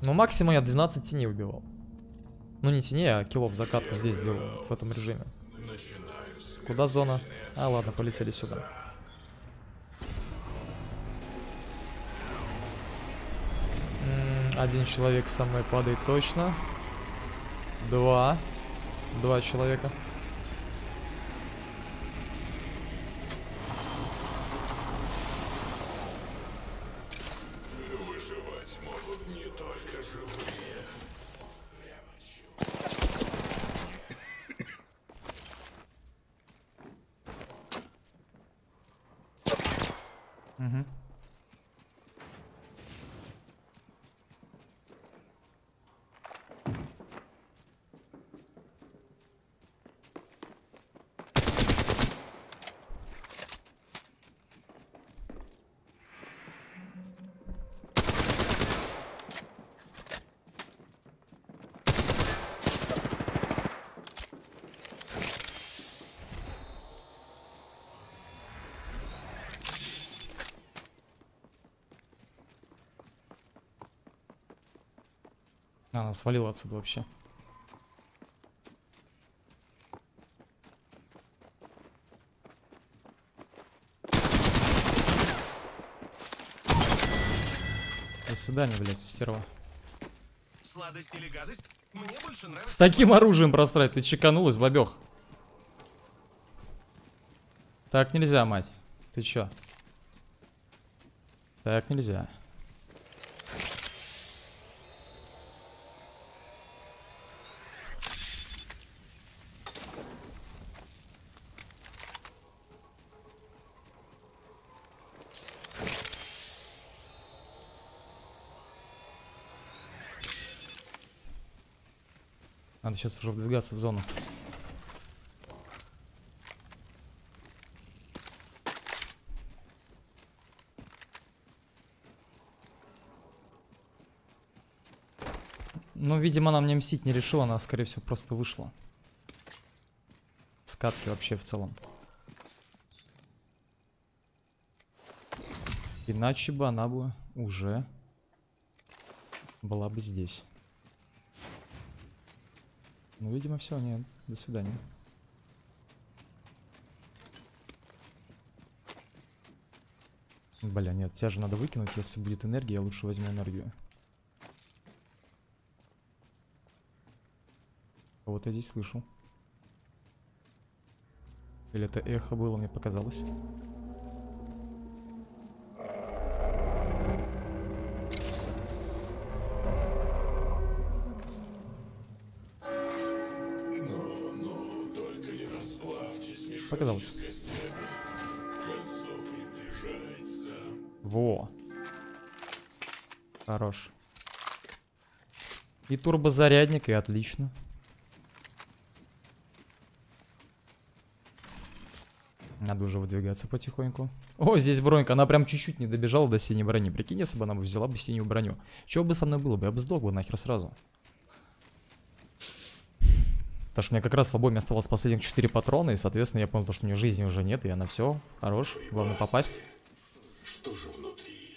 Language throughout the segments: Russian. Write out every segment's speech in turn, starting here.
Ну, максимум я 12 теней убивал. Ну, не теней, а киллов закатку здесь делал в этом режиме. Куда зона? А, ладно, полетели сюда. Один человек со мной падает точно. Два человека. Выживать могут не только живые. Угу. Она свалила отсюда вообще. До свидания, блядь, стерва. Сладость или гадость? Мне больше нравится. С таким оружием просрать, ты чеканулась, бабёх. Так нельзя, мать. Ты чё? Так нельзя. Надо сейчас уже вдвигаться в зону. Ну, видимо, она мне мстить не решила, она, скорее всего, просто вышла. С катки вообще в целом. Иначе бы она бы уже была бы здесь. Ну, видимо, все, нет. До свидания. Бля, нет, тебя же надо выкинуть, если будет энергия, я лучше возьму энергию. Вот я здесь слышал. Или это эхо было, мне показалось. Ну, только не расплавьтесь, мешайте Показалось. с костями. Кольцо приближается. Во. Хорош. И турбозарядник, и отлично. Надо уже выдвигаться потихоньку. О, здесь бронька. Она прям чуть-чуть не добежала до синей брони. Прикинь, если бы она взяла бы синюю броню. Чего бы со мной было бы? Я бы сдох бы нахер сразу. Потому что у меня как раз в обойме оставалось последних 4 патрона. И, соответственно, я понял, что у нее жизни уже нет. И она все. Хорош. Главное попасть. Что же внутри?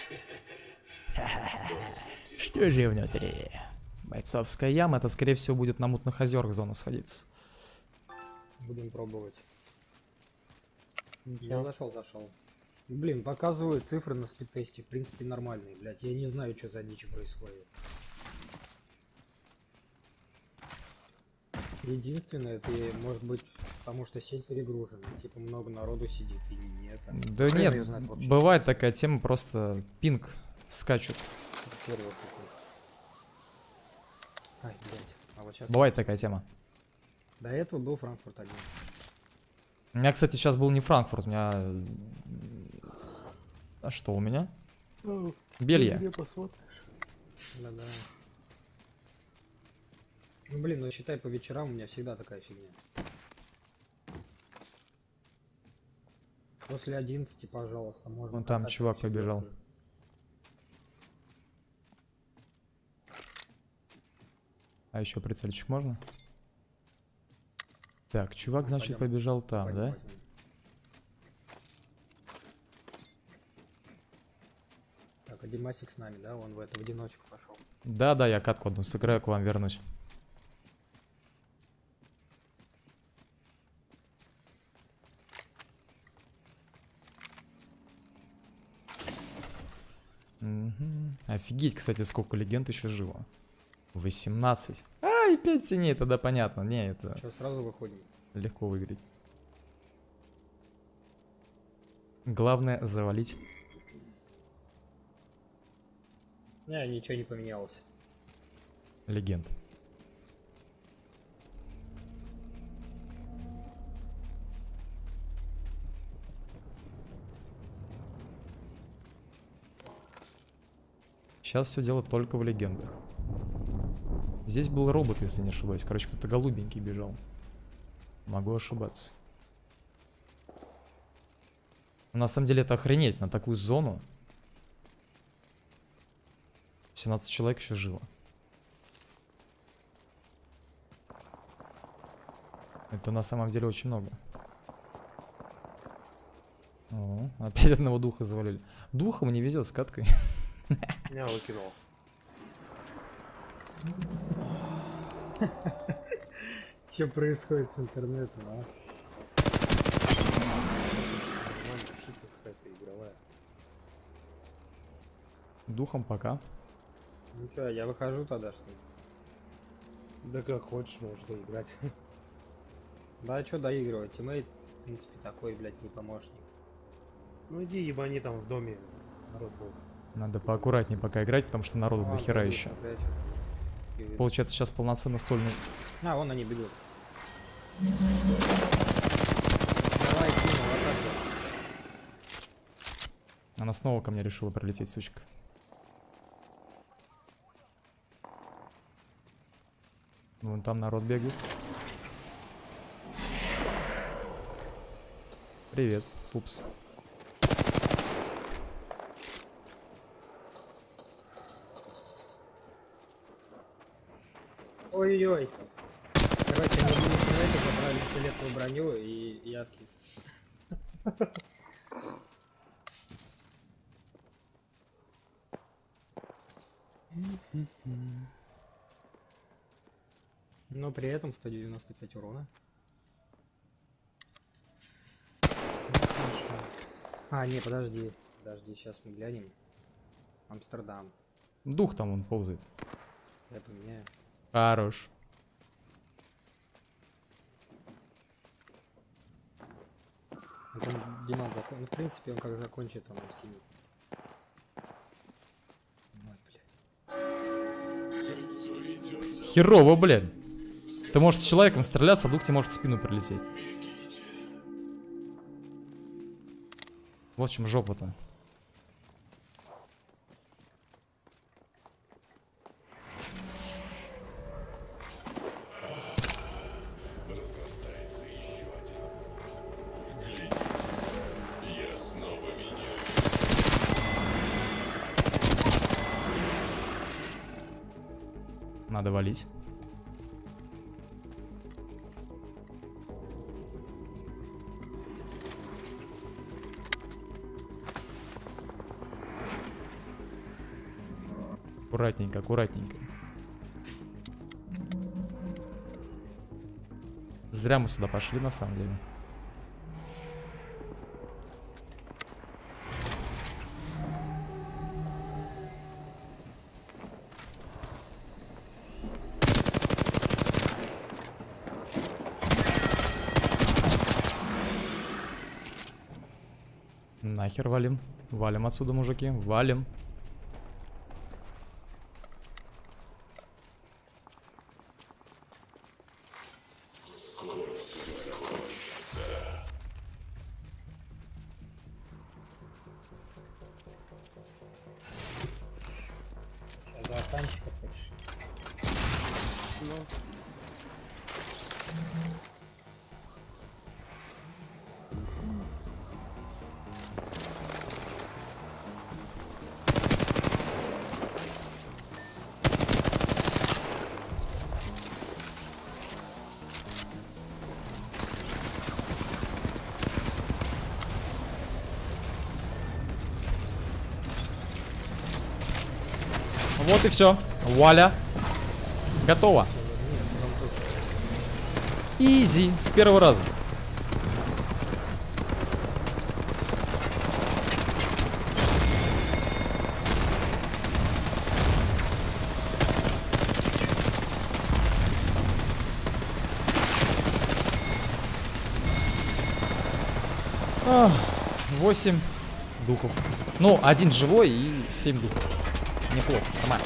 Что же внутри? Бойцовская яма. Это, скорее всего, будет на мутных озерах зона сходиться. Будем пробовать. Я зашел. Блин, показывают цифры на спидтесте, в принципе, нормальные, блядь. Я не знаю, что за дичь происходит. Единственное, это может быть, потому что сеть перегружена. Типа много народу сидит и нет. Да Хрен нет, её знает вообще. бывает такая тема, просто пинг скачут. Первый такой. Ай, блядь. А вот сейчас... Бывает такая тема. До этого был Франкфурт 1. У меня, кстати, сейчас был не Франкфурт, у меня... А что у меня? Белье. Да-да. Ну блин, ну считай, по вечерам у меня всегда такая фигня. После 11, пожалуйста, можно... Вон там катать чувак вообще побежал. легко. А еще прицельчик можно? Так, чувак, значит, Пойдем. побежал там, Пойдем, да? пойдем. Так, а Димасик с нами, да? Он в эту в одиночку пошел. Да, я катку одну сыграю, к вам вернусь. Мгм. Офигеть, кстати, сколько легенд еще живо. 18. Ай, 5 синей, тогда понятно. Не, это Что, сразу выходим? легко выиграть. Главное завалить. Не, ничего не поменялось. Легенд. Сейчас все дело только в легендах. Здесь был робот, если не ошибаюсь. Короче, кто-то голубенький бежал. Могу ошибаться. Но на самом деле это охренеть. На такую зону 17 человек еще живо. Это на самом деле очень много. О, опять одного духа завалили. Духом не везет с каткой. Меня выкинул. Что происходит с интернетом, а? Нормально, ошибка какая-то игровая. Духом пока. Ну что, я выхожу тогда, что ли? Да как хочешь, можешь доиграть. Да, что доигрывать? Тиммейт, в принципе, такой, блядь, не помощник. Ну иди ебани там в доме. Народ был. Надо поаккуратнее пока играть, потому что народу Ладно, дохера иди, еще. прячу. Получается, сейчас полноценно сольный. А, вон они бегут. Давай, Тима, в атаку. Она снова ко мне решила прилететь, сучка. Вон там народ бегает. Привет, пупс. Ой-ой-ой. Короче, они были человека, забрали фиолетовую броню и я откис. Но при этом 195 урона. А, не, подожди. Подожди, сейчас мы глянем. Амстердам. Дух там он ползает. Я поменяю. Хорош. Ну, там Диман закон... Ну, в принципе, он как закончит, он скинет. Ой, блядь. Херово, блядь. Ты можешь с человеком стреляться, а дух тебе может в спину прилететь. Вот в чем жопа-то. Я снова меняю. Надо валить. Аккуратненько, аккуратненько. Зря мы сюда пошли, на самом деле. Нахер валим. Валим отсюда, мужики. Валим. Сейчас за танчика хочешь. Вот и все. Вуаля. Готово. Изи. С первого раза. Ах, 8 духов. Ну, 1 живой и 7 духов. Неплохо, нормально.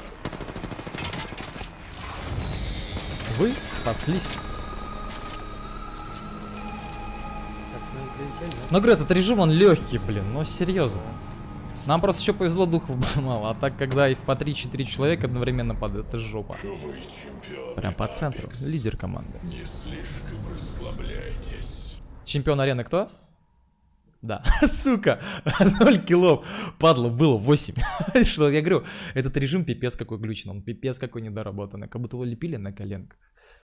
Вы спаслись. Так, с нами прилетели, да? Но, говорю, этот режим, он легкий, блин, ну серьезно. Нам просто еще повезло, духов было мало. А так, когда их по 3-4 человека одновременно падает, это жопа. Вы чемпион. Прям по центру. Лидер команды. Не слишком расслабляйтесь. Чемпион арены кто? Да. Сука. 0 киллов. Падла, было 8. Что я говорю, этот режим пипец какой глючный. Он пипец какой недоработанный. Как будто его лепили на коленках.